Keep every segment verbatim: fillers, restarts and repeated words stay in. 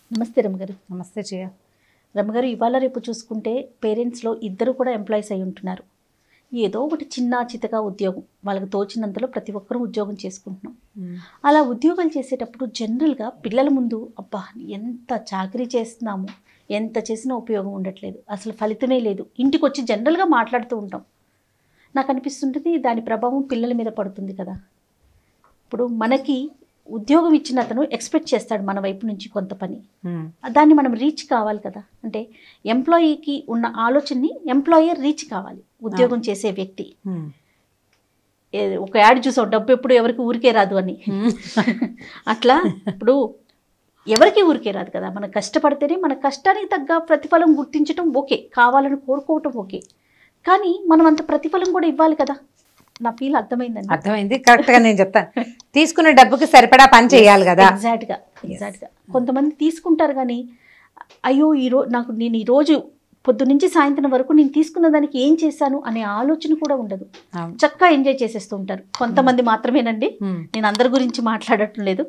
నమస్తే రమగారు. నమస్తే జయ. రమగారు, ఇవాళ రేపు చూసుకుంటే పేరెంట్స్లో ఇద్దరు కూడా ఎంప్లాయీస్ అయి ఉంటున్నారు. ఏదో ఒకటి చిన్న చితగా ఉద్యోగం వాళ్ళకి తోచినంతలో ప్రతి ఒక్కరూ ఉద్యోగం చేసుకుంటున్నాం. అలా ఉద్యోగాలు చేసేటప్పుడు జనరల్గా పిల్లల ముందు అబ్బా ఎంత చాకరీ చేస్తున్నాము, ఎంత చేసినా ఉపయోగం ఉండట్లేదు, అసలు ఫలితమే లేదు, ఇంటికి వచ్చి జనరల్గా మాట్లాడుతూ ఉంటాం. నాకు అనిపిస్తుంటుంది దాని ప్రభావం పిల్లల మీద పడుతుంది కదా. ఇప్పుడు మనకి ఉద్యోగం ఇచ్చిన అతను ఎక్స్పెక్ట్ చేస్తాడు మన వైపు నుంచి కొంత పని, దాన్ని మనం రీచ్ కావాలి కదా. అంటే ఎంప్లాయీకి ఉన్న ఆలోచనని ఎంప్లాయర్ రీచ్ కావాలి, ఉద్యోగం చేసే వ్యక్తి. ఒక యాడ్ చూసాం, డబ్బు ఎప్పుడు ఎవరికి ఊరికే రాదు అని. అట్లా ఇప్పుడు ఎవరికి ఊరికే రాదు కదా, మనం కష్టపడితేనే మన కష్టానికి తగ్గ ప్రతిఫలం గుర్తించడం ఓకే, కావాలని కోరుకోవటం ఓకే, కానీ మనం అంత ప్రతిఫలం కూడా ఇవ్వాలి కదా. నా ఫీల్ అర్థమైందండి. అర్థమైంది, కరెక్ట్గా నేను చెప్తాను. తీసుకున్న డబ్బుకి సరిపడా పని చేయాలి కదా. ఎగ్జాక్ట్గా ఎగ్జాక్ట్గా కొంతమంది తీసుకుంటారు కానీ అయ్యో ఈరోజు నాకు నేను ఈరోజు పొద్దు నుంచి సాయంత్రం వరకు నేను తీసుకున్న దానికి ఏం చేశాను అనే ఆలోచన కూడా ఉండదు, చక్కగా ఎంజాయ్ చేసేస్తూ ఉంటారు. కొంతమంది మాత్రమేనండి, నేను అందరి గురించి మాట్లాడటం లేదు,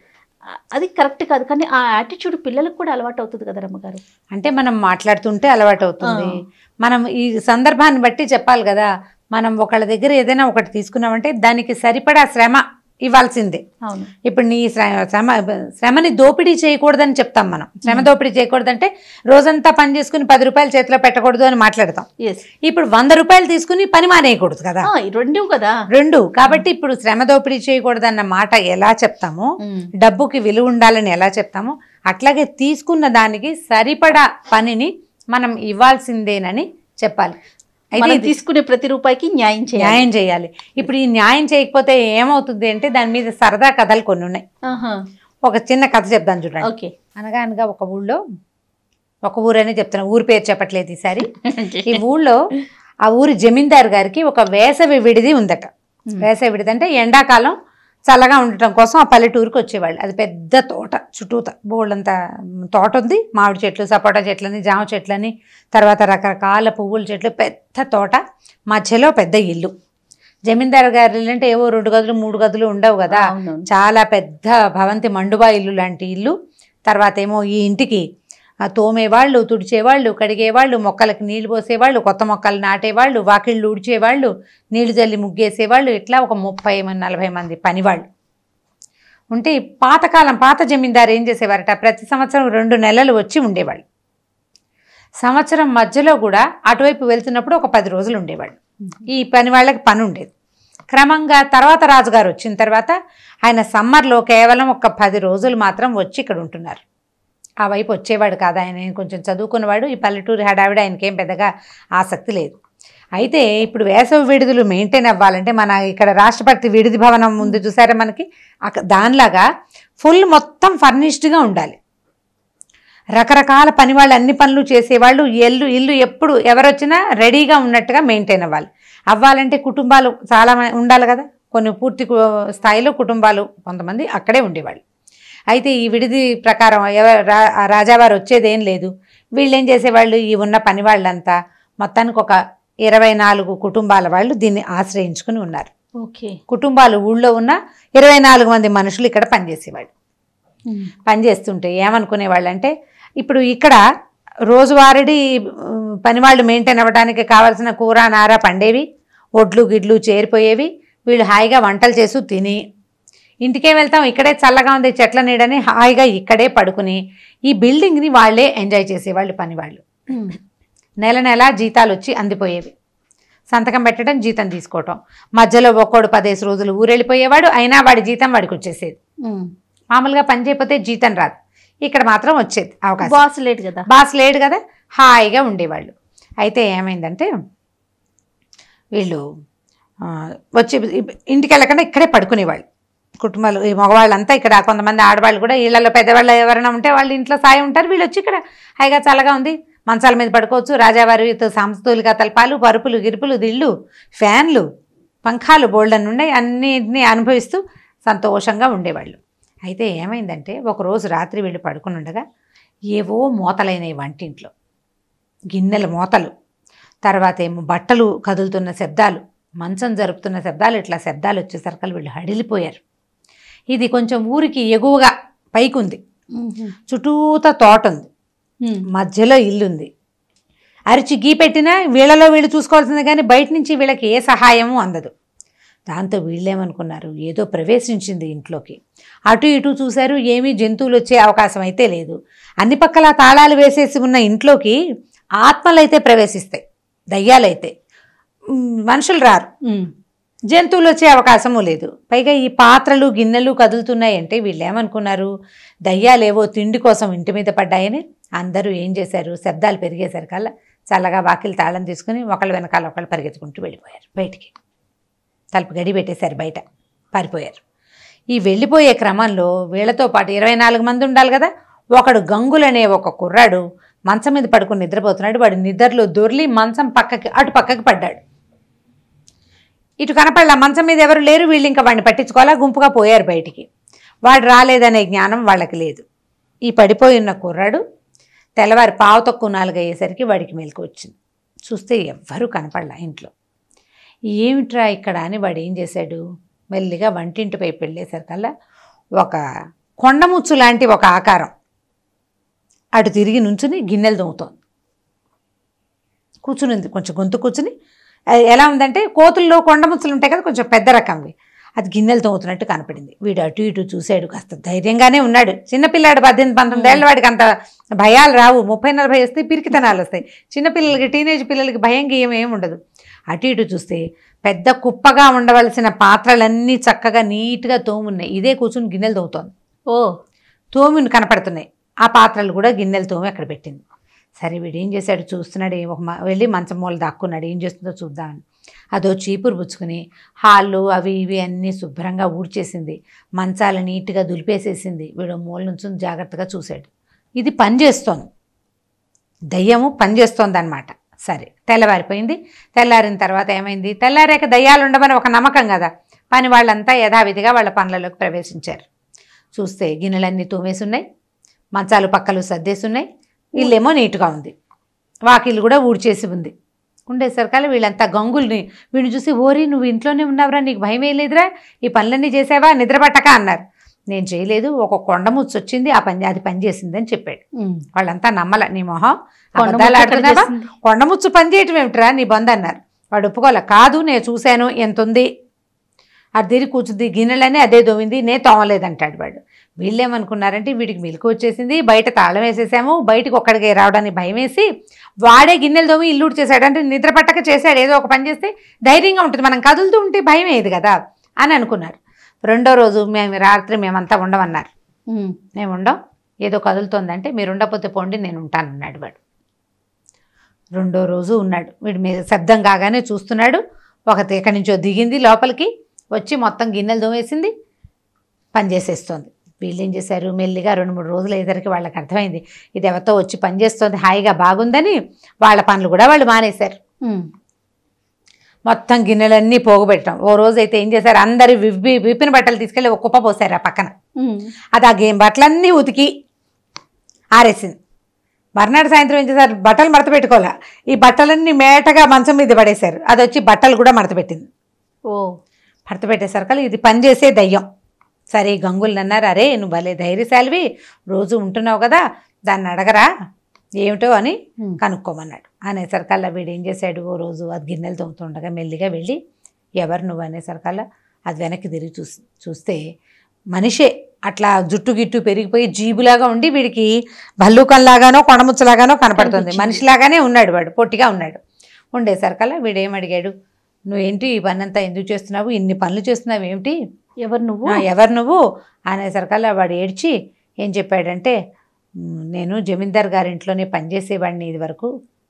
అది కరెక్ట్ కాదు. కానీ ఆ యాటిట్యూడ్ పిల్లలకు కూడా అలవాటు అవుతుంది కదా రమ్మగారు. అంటే మనం మాట్లాడుతుంటే అలవాటు అవుతుంది, మనం ఈ సందర్భాన్ని బట్టి చెప్పాలి కదా. మనం ఒకళ్ళ దగ్గర ఏదైనా ఒకటి తీసుకున్నామంటే దానికి సరిపడా శ్రమ ఇవ్వాల్సిందే. ఇప్పుడు నీ శ్రమ శ్రమని దోపిడీ చేయకూడదని చెప్తాం మనం. శ్రమ దోపిడీ చేయకూడదంటే రోజంతా పని చేసుకుని పది రూపాయలు చేతిలో పెట్టకూడదు అని మాట్లాడతాం. ఇప్పుడు వంద రూపాయలు తీసుకుని పని మానేయకూడదు కదా, రెండు కదా రెండు. కాబట్టి ఇప్పుడు శ్రమ దోపిడీ చేయకూడదన్న మాట ఎలా చెప్తామో, డబ్బుకి విలువ ఉండాలని ఎలా చెప్తామో, అట్లాగే తీసుకున్న దానికి సరిపడా పనిని మనం ఇవ్వాల్సిందేనని చెప్పాలి. అయితే తీసుకునే ప్రతి రూపాయికి న్యాయం చేయాలి న్యాయం చేయాలి. ఇప్పుడు ఈ న్యాయం చేయకపోతే ఏమవుతుంది అంటే దాని మీద సరదా కథలు కొన్ని ఉన్నాయి. ఒక చిన్న కథ చెప్తాను చూడండి. ఓకే. అనగా అనగా ఒక ఊళ్ళో, ఒక ఊరనే చెప్తాను, ఊరి పేరు చెప్పట్లేదు ఈసారి. ఈ ఊళ్ళో ఆ ఊరి జమీందార్ గారికి ఒక వేసవి విడిది ఉందట. వేసవి విడిది అంటే ఎండాకాలం చల్లగా ఉండటం కోసం ఆ పల్లెటూరుకి వచ్చేవాళ్ళు. అది పెద్ద తోట, చుట్టూత బోళ్ళంతా తోట ఉంది, మామిడి చెట్లు, సపోటా చెట్లని, జామ చెట్లని, తర్వాత రకరకాల పువ్వుల చెట్లు, పెద్ద తోట, మధ్యలో పెద్ద ఇల్లు. జమీందారు గారి ఇల్లు అంటే ఏవో రెండు గదులు మూడు గదులు ఉండవు కదా, చాలా పెద్ద భవంతి మండువా ఇల్లు లాంటి ఇల్లు. తర్వాత ఏమో ఈ ఇంటికి తోమేవాళ్ళు, తుడిచేవాళ్ళు, కడిగేవాళ్ళు, మొక్కలకి నీళ్లు పోసేవాళ్ళు, కొత్త మొక్కలు నాటేవాళ్ళు, వాకిళ్ళు ఊడ్చేవాళ్ళు, నీళ్లు జల్లి ముగ్గేసేవాళ్ళు, ఇట్లా ఒక ముప్పై మంది నలభై మంది పనివాళ్ళు ఉంటే, పాతకాలం పాత జమీందారు ఏం చేసేవారట, ప్రతి సంవత్సరం రెండు నెలలు వచ్చి ఉండేవాళ్ళు. సంవత్సరం మధ్యలో కూడా అటువైపు వెళ్తున్నప్పుడు ఒక పది రోజులు ఉండేవాళ్ళు. ఈ పని వాళ్ళకి పని ఉండేది. క్రమంగా తర్వాత రాజుగారు వచ్చిన తర్వాత ఆయన సమ్మర్లో కేవలం ఒక పది రోజులు మాత్రం వచ్చి ఇక్కడ ఉంటున్నారు. ఆ వైపు వచ్చేవాడు కాదు. ఆయన కొంచెం చదువుకున్నవాడు, ఈ పల్లెటూరు హడావిడ ఆయనకేం పెద్దగా ఆసక్తి లేదు. అయితే ఇప్పుడు వేసవి విడుదలు మెయింటైన్ అవ్వాలంటే మన ఇక్కడ రాష్ట్రపతి విడిది భవనం ముందు చూసారా మనకి, దానిలాగా ఫుల్ మొత్తం ఫర్నిష్డ్గా ఉండాలి. రకరకాల పని వాళ్ళు అన్ని పనులు చేసేవాళ్ళు, ఇల్లు ఇల్లు ఎప్పుడు ఎవరొచ్చినా రెడీగా ఉన్నట్టుగా మెయింటైన్ అవ్వాలి. అవ్వాలంటే కుటుంబాలు చాలా ఉండాలి కదా, కొన్ని పూర్తి స్థాయిలో కుటుంబాలు కొంతమంది అక్కడే ఉండేవాళ్ళు. అయితే ఈ విడిది ప్రకారం ఎవరు రాజావారు వచ్చేదేం లేదు. వీళ్ళు ఏం చేసేవాళ్ళు, ఈ ఉన్న పని వాళ్ళంతా మొత్తానికి ఒక ఇరవై నాలుగు కుటుంబాల వాళ్ళు దీన్ని ఆశ్రయించుకుని ఉన్నారు. ఓకే. కుటుంబాలు ఊళ్ళో ఉన్న ఇరవై నాలుగు మంది మనుషులు ఇక్కడ పనిచేసేవాళ్ళు. పనిచేస్తుంటే ఏమనుకునేవాళ్ళు అంటే, ఇప్పుడు ఇక్కడ రోజువారీ పనివాళ్ళు మెయింటైన్ అవ్వడానికి కావాల్సిన కూర నార పండేవి, ఒడ్లు గిడ్లు చేరిపోయేవి, వీళ్ళు హాయిగా వంటలు చేసి తిని ఇంటికే వెళ్తాం, ఇక్కడే చల్లగా ఉంది చెట్ల నీడని హాయిగా ఇక్కడే పడుకుని ఈ బిల్డింగ్ని వాళ్ళే ఎంజాయ్ చేసేవాళ్ళు పనివాళ్ళు. నెల నెల జీతాలు వచ్చి అందిపోయేవి. సంతకం పెట్టడం, జీతం తీసుకోవటం, మధ్యలో ఒక్కోడు పదేసి రోజులు ఊరెళ్ళిపోయేవాడు, అయినా వాడి జీతం వాడికి వచ్చేసేది. మామూలుగా పని చేయకపోతే జీతం రాదు, ఇక్కడ మాత్రం వచ్చేది అవకాశం. బాస్ లేడు కదా బాస్ లేడు కదా హాయిగా ఉండేవాళ్ళు. అయితే ఏమైందంటే వీళ్ళు వచ్చి ఇంటికి వెళ్ళకుండా ఇక్కడే పడుకునేవాళ్ళు. కుటుంబాలు ఈ మగవాళ్ళంతా ఇక్కడ, కొంతమంది ఆడవాళ్ళు కూడా ఇళ్లలో పెద్దవాళ్ళు ఎవరైనా ఉంటే వాళ్ళు ఇంట్లో సాయం ఉంటారు, వీళ్ళు వచ్చి ఇక్కడ హాయిగా చల్లగా ఉంది మంచాల మీద పడుకోవచ్చు. రాజావారితో సమతుల్యంగా తలపాలు, పరుపులు, గిరుపులు, దిళ్ళు, ఫ్యాన్లు, పంఖాలు బోల్డన్ ఉన్నాయి, అన్నిటినీ అనుభవిస్తూ సంతోషంగా ఉండేవాళ్ళు. అయితే ఏమైందంటే ఒకరోజు రాత్రి వీళ్ళు పడుకుని ఉండగా ఏవో మోతలైనవి వంటింట్లో, గిన్నెల మోతలు, తర్వాత ఏమో బట్టలు కదులుతున్న శబ్దాలు, మంచం జరుపుతున్న శబ్దాలు, ఇట్లా శబ్దాలు వచ్చేసరికి వీళ్ళు హడిలిపోయారు. ఇది కొంచెం ఊరికి ఎగువగా పైకి ఉంది, చుట్టూతా తోట ఉంది, మధ్యలో ఇల్లుంది. అరిచి గీ పెట్టినా వీళ్ళలో వీళ్ళు చూసుకోవాల్సిందే కానీ బయట నుంచి వీళ్ళకి ఏ సహాయము అందదు. దాంతో వీళ్ళేమనుకున్నారు, ఏదో ప్రవేశించింది ఇంట్లోకి. అటు ఇటు చూశారు, ఏమీ జంతువులు వచ్చే అవకాశం అయితే లేదు. అన్ని పక్కల తాళాలు వేసేసి ఉన్న ఇంట్లోకి ఆత్మలైతే ప్రవేశిస్తాయి, దయ్యాలైతే, మనుషులు రారు, జంతువులు వచ్చే అవకాశము లేదు. పైగా ఈ పాత్రలు గిన్నెలు కదులుతున్నాయంటే వీళ్ళు ఏమనుకున్నారు, దయ్యాలేవో తిండి కోసం ఇంటి మీద పడ్డాయని అందరూ ఏం చేశారు, శబ్దాలు పెరిగేసరికల్లా చల్లగా వాకిలి తాళం తీసుకుని ఒకళ్ళ వెనకాల ఒకళ్ళు పరిగెత్తుకుంటూ వెళ్ళిపోయారు బయటికి. తలుపు గడి పెట్టేశారు, బయట పారిపోయారు. ఈ వెళ్ళిపోయే క్రమంలో వీళ్ళతో పాటు ఇరవై నాలుగు మంది ఉండాలి కదా, ఒకడు గంగులనే ఒక కుర్రాడు మంచం మీద పడుకుని నిద్రపోతున్నాడు. వాడు నిద్రలో దొర్లి మంచం పక్కకి అటు పక్కకి పడ్డాడు. ఇటు కనపడలా, మంచం మీద ఎవరు లేరు, వీళ్ళు ఇంకా వాడిని పట్టించుకోవాలా, గుంపుగా పోయారు బయటికి. వాడు రాలేదనే జ్ఞానం వాళ్ళకి లేదు. ఈ పడిపోయి ఉన్న కుర్రాడు తెల్లవారి పావు తక్కువ నాలుగు అయ్యేసరికి వాడికి మెలకు వచ్చింది. చూస్తే ఎవ్వరూ కనపడలా ఇంట్లో. ఏమిట్రా ఇక్కడ అని వాడు ఏం చేశాడు, మెల్లిగా వంటింటి వైపు వెళ్ళేసరికల్లా ఒక కొండముచ్చు లాంటి ఒక ఆకారం అటు తిరిగి నుంచుని గిన్నెలు తోముతోంది. కూర్చుని ఉంది, కొంచెం గొంతు కూర్చుని. ఎలా ఉందంటే కోతుల్లో కొండముచ్చులు ఉంటాయి కదా, కొంచెం పెద్ద రకంవి, అది గిన్నెలు తోముతున్నట్టు కనపడింది. వీడు అటు ఇటు చూశాడు, కాస్త ధైర్యంగానే ఉన్నాడు. చిన్నపిల్లాడు, పద్దెనిమిది పంతొమ్మిది ఏళ్ళ వాడికి అంత భయాలు రావు. ముప్పై నలభై వస్తాయి, పిరికితనాలు వస్తాయి. చిన్నపిల్లలకి, టీనేజ్ పిల్లలకి భయం గీయం ఏమి ఉండదు. అటు ఇటు చూస్తే పెద్ద కుప్పగా ఉండవలసిన పాత్రలన్నీ చక్కగా నీట్గా తోమున్నాయి. ఇదే కూర్చుని గిన్నెలు తోముతోంది. ఓ తోమిని కనపడుతున్నాయి. ఆ పాత్రలు కూడా గిన్నెలు తోమి అక్కడ పెట్టింది. సరే వీడు ఏం చేశాడు, చూస్తున్నాడు. ఒక వెళ్ళి మంచం మూల దాక్కున్నాడు, ఏం చేస్తుందో చూద్దామని. అదో చీపురు పుచ్చుకుని హాళ్ళు అవి ఇవి అన్నీ శుభ్రంగా ఊడ్చేసింది. మంచాలు నీట్గా దులిపేసేసింది. వీడు మూల నుంచి జాగ్రత్తగా చూశాడు. ఇది పని చేస్తోంది, దయ్యము పని చేస్తోంది అనమాట. సరే తెల్లవారిపోయింది. తెల్లారిన తర్వాత ఏమైంది, తెల్లారాక దయ్యాలు ఉండమని ఒక నమ్మకం కదా, పని వాళ్ళంతా యథావిధిగా వాళ్ళ పనులలోకి ప్రవేశించారు. చూస్తే గిన్నెలన్నీ తోమేసి ఉన్నాయి, మంచాలు పక్కలు సర్దేసి ఇల్లేమో నీట్గా ఉంది, వాకిళ్ళు కూడా ఊడ్చేసి ఉంది. ఉండేసరికల్లా వీళ్ళంతా గంగుల్ని వీడిని చూసి, ఓరి నువ్వు ఇంట్లోనే ఉన్నావురా, నీకు భయం వేయలేదురా, ఈ పనులన్నీ చేసావా, నిద్రపట్టక అన్నారు. నేను చేయలేదు, ఒక కొండముచ్చు వచ్చింది, ఆ పని అది పని చేసిందని చెప్పాడు. వాళ్ళంతా నమ్మల, నీ మొహం అబద్ధాలు ఆడుతున్నావా, కొండముచ్చు పని చేయటం ఏమిట్రా నీ బంద్ అన్నారు. వాడు ఒప్పుకోలే, కాదు నేను చూశాను, ఎంత ఉంది, అది తిరిగి కూర్చుంది, గిన్నెలన్నీ అదే దోమింది, నేను తోమలేదంటాడు వాడు. వీళ్ళేమనుకున్నారంటే వీడికి మెలకు వచ్చేసింది, బయట తాళం వేసేసాము, బయటకు ఒక్కడికి రావడానికి భయం వేసి వాడే గిన్నెలు దోమి ఇల్లు చేశాడు. అంటే నిద్ర పట్టక చేశాడు, ఏదో ఒక పని చేస్తే ధైర్యంగా ఉంటుంది, మనం కదులుతూ ఉంటే భయం వేయదు కదా అని అనుకున్నారు. రెండో రోజు మేము రాత్రి మేమంతా ఉండమన్నారు. మేము ఉండం, ఏదో కదులుతోందంటే మీరు ఉండకపోతే పోండి, నేను ఉంటానన్నాడు వాడు. రెండో రోజు ఉన్నాడు, వీడి మీద శబ్దం కాగానే చూస్తున్నాడు. ఒకటి ఎక్కడి నుంచో దిగింది, లోపలికి వచ్చి మొత్తం గిన్నెలు దోమేసింది, పని చేసేస్తోంది. వీళ్ళు ఏం చేశారు, మెల్లిగా రెండు మూడు రోజులు అయ్యేసరికి వాళ్ళకి అర్థమైంది ఇది ఎవరితో వచ్చి పని చేస్తోంది, హాయిగా బాగుందని వాళ్ళ పనులు కూడా వాళ్ళు మానేశారు. మొత్తం గిన్నెలన్నీ పోగుపెట్టాం. ఓ రోజు అయితే ఏం చేశారు, అందరు విప్పి విప్పిన బట్టలు తీసుకెళ్ళి ఒక కుప్ప పోసారు ఆ పక్కన. అది ఆ గేమ్ బట్టలన్నీ ఉతికి ఆరేసింది. మర్నాడు సాయంత్రం ఏం చేశారు, బట్టలు మడత పెట్టుకోవాలా, ఈ బట్టలన్నీ మేటగా మంచం మీద పడేశారు. అది వచ్చి బట్టలు కూడా మడత పెట్టింది. ఓ మడత పెట్టేసరికి ఇది పనిచేసే దయ్యం. సరే గంగుల్ని అన్నారు, అరే నువ్వు భలే ధైర్యశాలివి, రోజు ఉంటున్నావు కదా, దాన్ని అడగరా ఏమిటో అని కనుక్కోమన్నాడు. అనేసరికల్లా వీడు ఏం చేశాడు, ఓ రోజు అది గిన్నెలు తోముతుండగా మెల్లిగా వెళ్ళి ఎవరు నువ్వు అనేసరికల్లా అది వెనక్కి తిరిగి చూసి చూస్తే మనిషే, అట్లా జుట్టు గిట్టు పెరిగిపోయి జీబులాగా ఉండి వీడికి భల్లూకంలాగానో కొండముచ్చలాగానో కనపడుతుంది. మనిషిలాగానే ఉన్నాడు వాడు, పొట్టిగా ఉన్నాడు. ఉండేసరికల్లా వీడు ఏమడిగాడు, నువ్వేంటి ఈ పని అంతా ఎందుకు చేస్తున్నావు, ఇన్ని పనులు చేస్తున్నావు ఏమిటి, ఎవరు నువ్వు ఎవరు నువ్వు అనేసరికల్లా వాడు ఏడ్చి ఏం చెప్పాడంటే, నేను జమీందార్ గారింట్లోనే పనిచేసేవాడిని, ఇది వరకు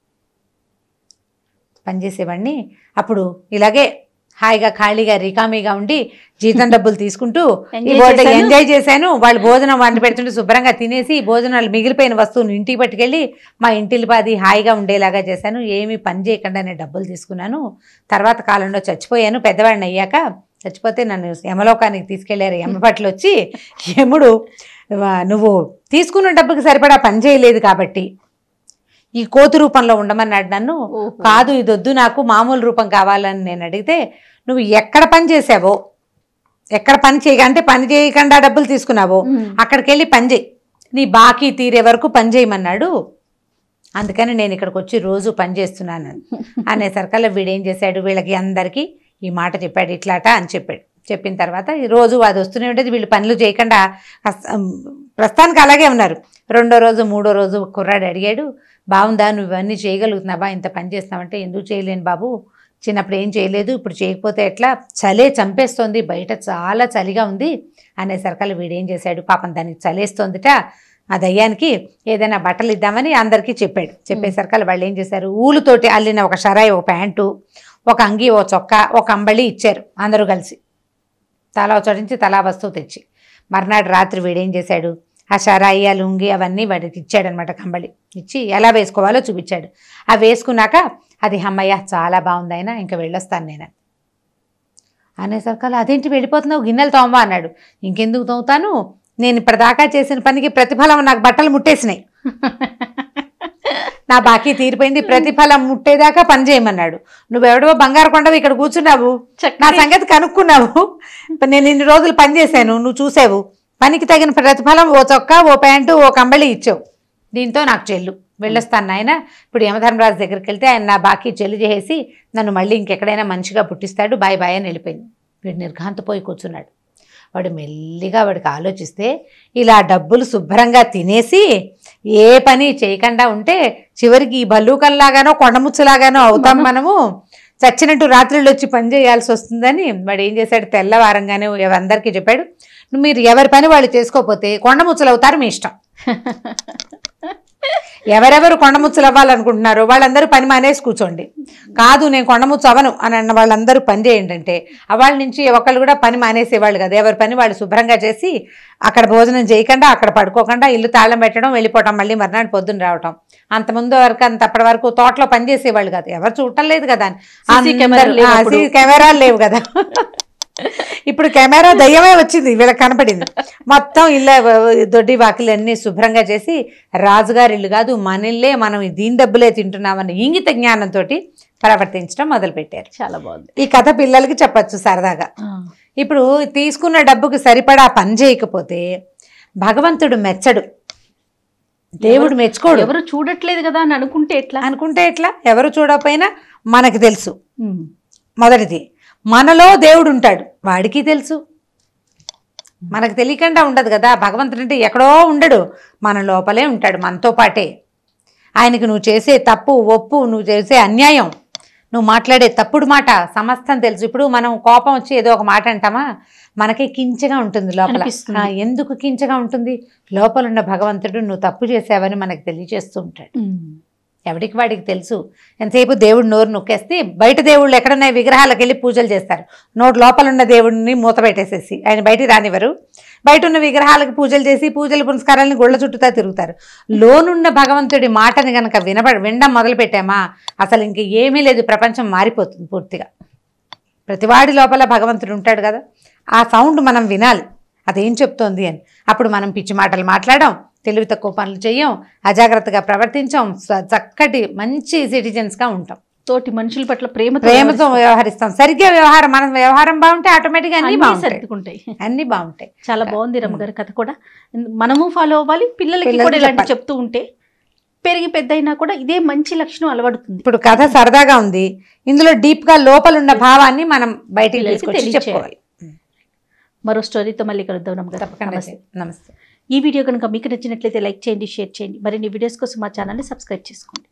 పనిచేసేవాడిని, అప్పుడు ఇలాగే హాయిగా ఖాళీగా రికామీగా ఉండి జీతం డబ్బులు తీసుకుంటూ ఎంజాయ్ చేశాను. వాళ్ళు భోజనం వండి పెడుతుంటే శుభ్రంగా తినేసి భోజనాలు మిగిలిపోయిన వస్తువును ఇంటికి పట్టుకెళ్ళి మా ఇంటిలి పాది హాయిగా ఉండేలాగా చేశాను, ఏమీ పని చేయకుండా నేను డబ్బులు తీసుకున్నాను. తర్వాత కాలంలో చచ్చిపోయాను, పెద్దవాడిని అయ్యాక చచ్చిపోతే నన్ను యమలోకానికి తీసుకెళ్లారు యమపట్లు వచ్చి, యముడు నువ్వు తీసుకున్న డబ్బుకి సరిపడా పని చేయలేదు కాబట్టి ఈ కోతి రూపంలో ఉండమన్నాడు నన్ను. కాదు ఇది వద్దు, నాకు మామూలు రూపం కావాలని నేను అడిగితే, నువ్వు ఎక్కడ పని చేసావో, ఎక్కడ పని చేయక అంటే పని చేయకుండా డబ్బులు తీసుకున్నావో అక్కడికి వెళ్ళి పని చేయి, నీ బాకీ తీరే వరకు పని చేయమన్నాడు, అందుకని నేను ఇక్కడికి వచ్చి రోజు పని చేస్తున్నాను అనేసరికల్లా వీడేం చేశాడు, వీళ్ళకి అందరికీ ఈ మాట చెప్పాడు, ఇట్లాట అని చెప్పాడు. చెప్పిన తర్వాత ఈ రోజు అది వస్తూనే ఉండేది, వీళ్ళు పనులు చేయకుండా ప్రస్తుతానికి అలాగే ఉన్నారు. రెండో రోజు మూడో రోజు కుర్రాడు అడిగాడు, బాగుందా నువ్వు ఇవన్నీ చేయగలుగుతున్నావా, ఇంత పని చేస్తున్నావంటే ఎందుకు చేయలేను బాబు, చిన్నప్పుడు ఏం చేయలేదు, ఇప్పుడు చేయకపోతే ఎట్లా, చలే చంపేస్తోంది, బయట చాలా చలిగా ఉంది అనేసరికల్లా వీడేం చేశాడు, పాపం దానికి చలేస్తోందిట, ఆ దయ్యానికి ఏదైనా బట్టలు ఇద్దామని అందరికీ చెప్పాడు. చెప్పేసరికల్లా వాళ్ళు ఏం చేశారు, ఊలుతోటి అల్లిన ఒక షరాయి, ఒక ప్యాంటు, ఒక అంగి, ఓ చొక్కా, ఒక అంబళి ఇచ్చారు అందరూ కలిసి, తలా చొడించి తలా వస్తువు తెచ్చి. మర్నాడు రాత్రి వీడేం చేశాడు, ఆ షరాయి, ఆ లుంగి అవన్నీ వాడికి ఇచ్చాడనమాట, కంబళి ఇచ్చి ఎలా వేసుకోవాలో చూపించాడు. అవి వేసుకున్నాక అది అమ్మయ్య చాలా బాగుంది అయినా ఇంకా వెళ్ళొస్తాను నేను అనేసరికల్లా, అదేంటి వెళ్ళిపోతున్నావు, గిన్నెలు తోమవా అన్నాడు. ఇంకెందుకు తోముతాను, నేను ఇప్పటిదాకా చేసిన పనికి ప్రతిఫలం నాకు బట్టలు ముట్టేసినాయి, నా బాకీ తీరిపోయింది, ప్రతిఫలం ముట్టేదాకా పని చేయమన్నాడు. నువ్వెవడో బంగారు కొండవు ఇక్కడ కూర్చున్నావు, నా సంగతి కనుక్కున్నావు, నేను ఇన్ని రోజులు పని చేశాను, నువ్వు చూసావు, పనికి తగిన ప్రతిఫలం ఓ చొక్కా, ఓ ప్యాంటు, ఓ కంబళి ఇచ్చావు, దీంతో నాకు చెల్లు, వెళ్ళొస్తాను నాయన. ఇప్పుడు యమధర్మరాజు దగ్గరికి వెళ్తే ఆయన నా బాకీ చెల్లు చేసి నన్ను మళ్ళీ ఇంకెక్కడైనా మంచిగా పుట్టిస్తాడు, బాయ్ బాయ్ అని వెళ్ళిపోయింది. వీడు నిర్ఘాంతపోయి కూర్చున్నాడు. వాడు మెల్లిగా వాడికి ఆలోచిస్తే, ఇలా డబ్బులు శుభ్రంగా తినేసి ఏ పని చేయకుండా ఉంటే చివరికి ఈ భల్లూకంలాగానో కొండముచ్చులాగానో అవుతాం మనము, చచ్చినట్టు రాత్రిళ్ళు వచ్చి పని చేయాల్సి వస్తుందని వాడు ఏం చేశాడు, తెల్లవారంగానే అందరికీ చెప్పాడు, మీరు ఎవరి పని వాళ్ళు చేసుకోకపోతే కొండముచ్చులు అవుతారు, మీ ఇష్టం. ఎవరెవరు కొండముచ్చులు అవ్వాలనుకుంటున్నారో వాళ్ళందరూ పని మానేసి కూర్చోండి, కాదు నేను కొండముచ్చు అవను అని అన్న వాళ్ళందరూ పని చేయండి అంటే వాళ్ళ నుంచి ఒకళ్ళు కూడా పని మానేసేవాళ్ళు కదా, ఎవరి పని వాళ్ళు శుభ్రంగా చేసి అక్కడ భోజనం చేయకుండా అక్కడ పడుకోకుండా ఇల్లు తాళం పెట్టడం, వెళ్ళిపోవటం, మళ్ళీ మర్నాడు పొద్దున్న రావటం. అంతకుముందు వరకు అంత అప్పటి వరకు తోటలో పని చేసేవాళ్ళు కదా, ఎవరు చూడటం లేదు కదా, కెమెరాలు లేవు కదా. ఇప్పుడు కెమెరా దయ్యమే వచ్చింది, వీళ్ళకి కనపడింది. మొత్తం ఇల్లు దొడ్డి వాకిలు అన్నీ శుభ్రంగా చేసి, రాజుగారి ఇల్లు కాదు మన ఇల్లే, మనం దీని డబ్బులే తింటున్నామన్న ఇంగిత జ్ఞానంతో ప్రవర్తించడం మొదలుపెట్టారు. చాలా బాగుంది. ఈ కథ పిల్లలకి చెప్పచ్చు సరదాగా. ఇప్పుడు తీసుకున్న డబ్బుకి సరిపడా పని చేయకపోతే భగవంతుడు మెచ్చడు, దేవుడు మెచ్చుకోడు. ఎవరు చూడట్లేదు కదా అని అనుకుంటే ఎట్లా అనుకుంటే ఎట్లా ఎవరు చూడకపోయినా మనకు తెలుసు. మొదటిది, మనలో దేవుడు ఉంటాడు, వాడికి తెలుసు, మనకు తెలియకుండా ఉండదు కదా. భగవంతుడు అంటే ఎక్కడో ఉండడు, మన లోపలే ఉంటాడు, మనతో పాటే. ఆయనకి నువ్వు చేసే తప్పు ఒప్పు, నువ్వు చేసే అన్యాయం, నువ్వు మాట్లాడే తప్పుడు మాట సమస్తం తెలుసు. ఇప్పుడు మనం కోపం వచ్చి ఏదో ఒక మాట అంటామా, మనకి కించగా ఉంటుంది లోపల. ఎందుకు కించగా ఉంటుంది, లోపల ఉన్న భగవంతుడు నువ్వు తప్పు చేసావని మనకు తెలియజేస్తూ ఉంటాడు. ఎవడికి వాడికి తెలుసు. ఎంతసేపు దేవుడు నోరు నొక్కేస్తే బయట దేవుళ్ళు ఎక్కడున్నాయి విగ్రహాలకు వెళ్ళి పూజలు చేస్తారు, నోటు లోపల ఉన్న దేవుడిని మూత పెట్టేసేసి ఆయన బయటికి రానివ్వరు. బయట ఉన్న విగ్రహాలకు పూజలు చేసి పూజలు పునస్కారాలని గుళ్ళ చుట్టూతా తిరుగుతారు. లోనున్న భగవంతుడి మాటని కనుక వినబడ వినడం మొదలు పెట్టామా అసలు ఇంక ఏమీ లేదు, ప్రపంచం మారిపోతుంది పూర్తిగా. ప్రతివాడి లోపల భగవంతుడు ఉంటాడు కదా, ఆ సౌండ్ మనం వినాలి అదేం చెప్తోంది అని. అప్పుడు మనం పిచ్చి మాటలు మాట్లాడడం, తెలివి తక్కువ పనులు చెయ్యం, అజాగ్రత్తగా ప్రవర్తించాం, చక్కటి మంచి సిటిజన్స్గా ఉంటాం, తోటి మనుషుల పట్ల ప్రేమ ప్రేమతో వ్యవహరిస్తాం. సరిగ్గా వ్యవహారం, మన వ్యవహారం బాగుంటే ఆటోమేటిక్గా అన్ని సర్దుకుంటాయి, అన్ని బాగుంటాయి. చాలా బాగుంది రమ్మగారి కథ కూడా. మనము ఫాలో అవ్వాలి, పిల్లలకి కూడా ఇలాంటి చెప్తూ ఉంటే పెరిగి పెద్ద అయినా కూడా ఇదే మంచి లక్షణం అలవడుతుంది. ఇప్పుడు కథ సరదాగా ఉంది, ఇందులో డీప్గా లోపలున్న భావాన్ని మనం బయటికి తీసుకొచ్చి చెప్పుకోవాలి. మరో స్టోరీతో మళ్ళీ కలుద్దాం రమ్మగారు. నమస్తే. నమస్తే. ఈ వీడియో కనుక మీకు నచ్చినట్లయితే లైక్ చేయండి, షేర్ చేయండి. మరిన్ని వీడియోస్ కోసం మా ఛానల్ని సబ్స్క్రైబ్ చేసుకోండి.